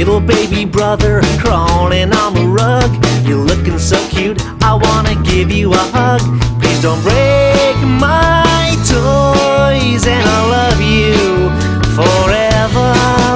Little baby brother crawling on the rug. You're looking so cute, I wanna give you a hug. Please don't break my toys, and I love you forever.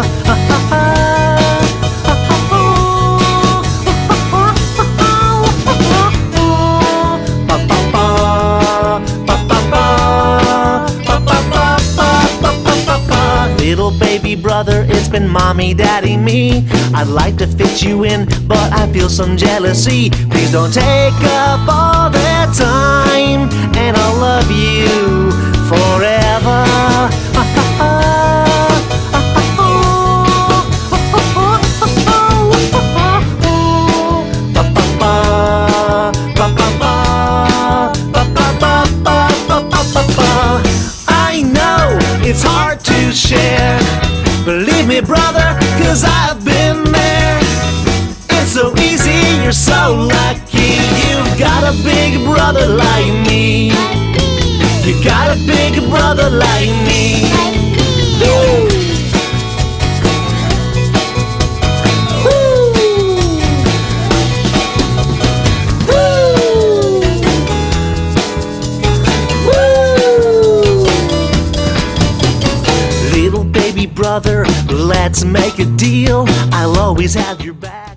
Little baby brother, it's been mommy, daddy, me. I'd like to fit you in, but I feel some jealousy. Please don't take up all that time, and I'll love you forever. I know it's hard to share, believe me brother, 'cause I've been there. It's so easy, you're so lucky. You've got a big brother like me. You got a big brother like me. Woo. Little baby brother, let's make a deal. I'll always have your back.